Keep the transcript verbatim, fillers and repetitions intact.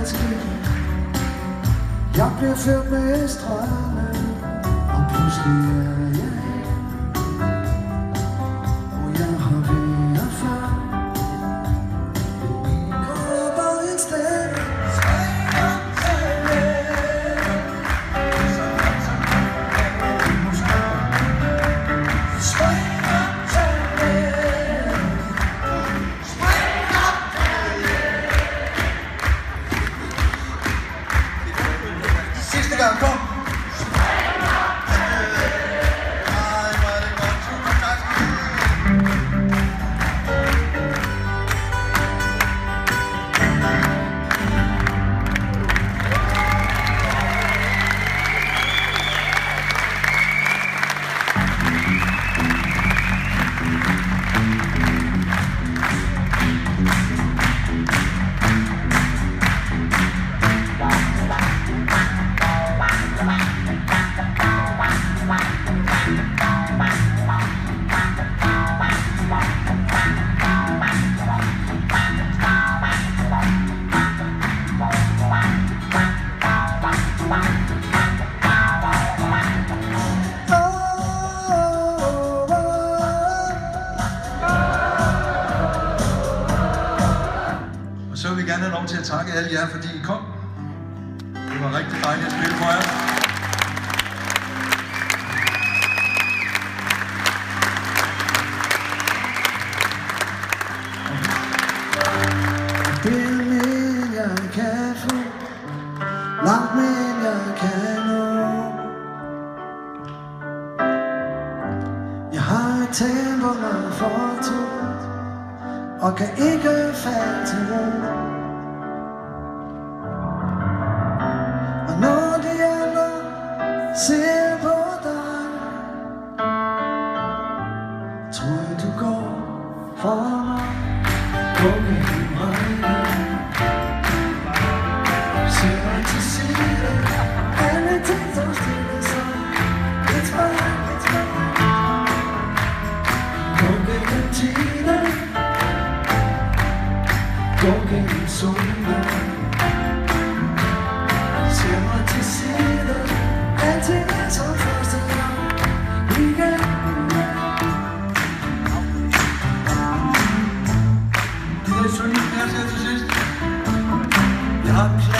ske. Jeg bliver ført med strømmen, og pludselig er jeg her, hvor jeg har været før. Går bare et sted, sidste gang, kom! Så vil vi gerne have lov til at takke alle jer, fordi I kom. Det var rigtig dejligt at spille for jer. Det er mere, jeg kan få, langt mere, jeg kan nå. Jeg har et tempo, når for to, og kan ikke falde til ro. Og når de andre ser på dig, tror jeg du går for mig. Gå gennem højden, se mig til side. Alle ting som stiller sig, it's mine, it's mine. Gå gennem tiden, gå gennem solen, se mig til side. Alting er som første gang igen. Det er så lige mere til sidst. Jeg har en plan.